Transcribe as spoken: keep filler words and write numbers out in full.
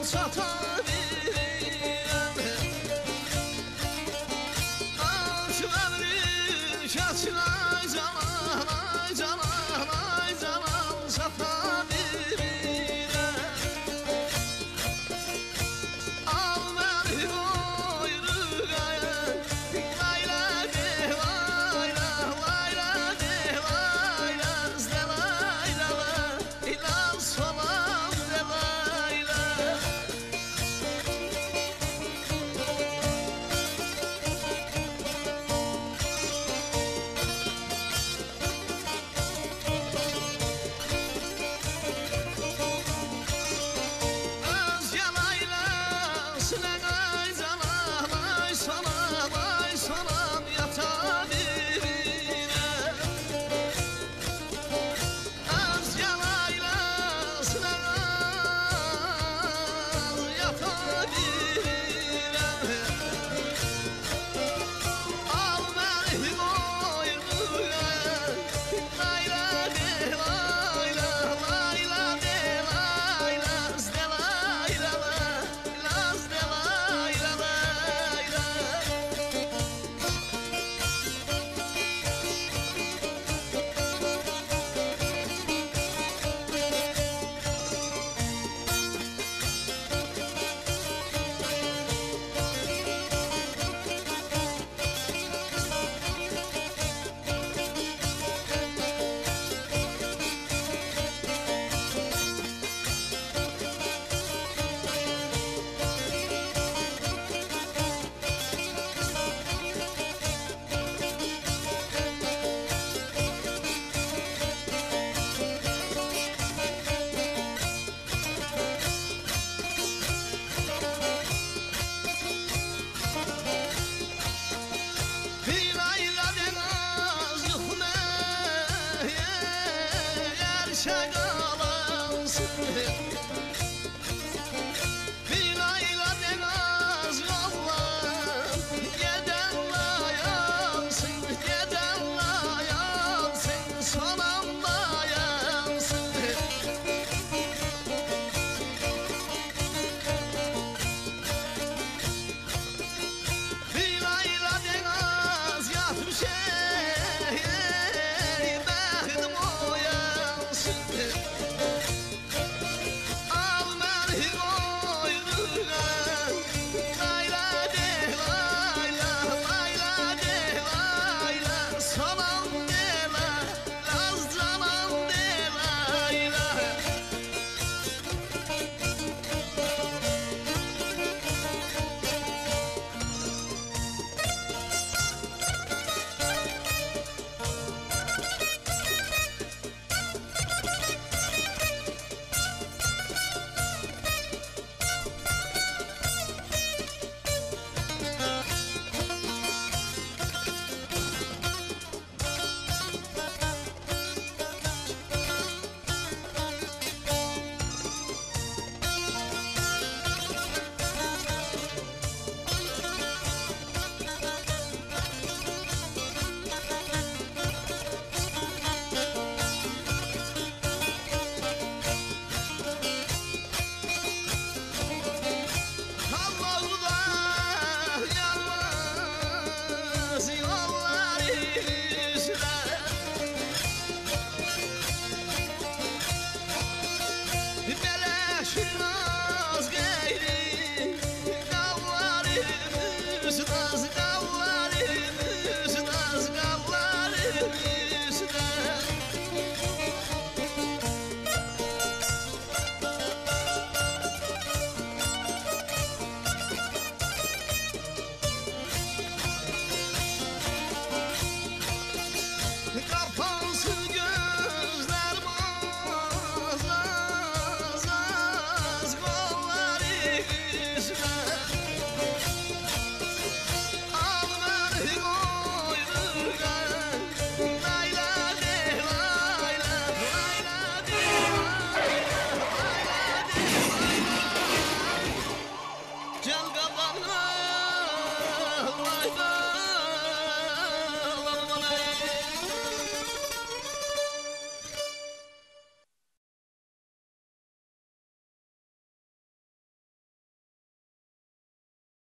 satabilirim. Aç ömrü keçilay canan, ay canan, ay canan satabilirim. Al beni boynugaya, layla de layla, layla de layla, de layla, ilan salam de layla. Özge laylasına ay canan, ay salam, ay salam yatabilirim. Özge laylasına ay yatabilirim. Al beni boynuna, layla de layla, layla de layla, de layla, laz de layla, layla. Bir layla denaz yuxuna gerçek alansın.